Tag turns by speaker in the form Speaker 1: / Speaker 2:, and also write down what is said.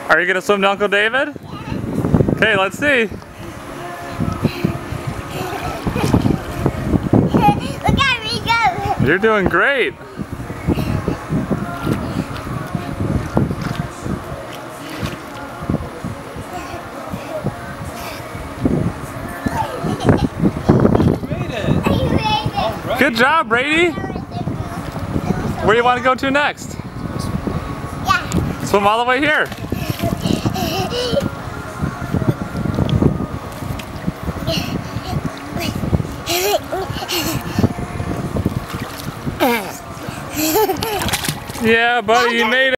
Speaker 1: Are you gonna swim to Uncle David? Okay, let's see.
Speaker 2: Look at me go.
Speaker 1: You're doing great. Good job, Brady. Where do you want to go to next?
Speaker 2: Yeah.
Speaker 1: Swim all the way here. Yeah, buddy, you made it.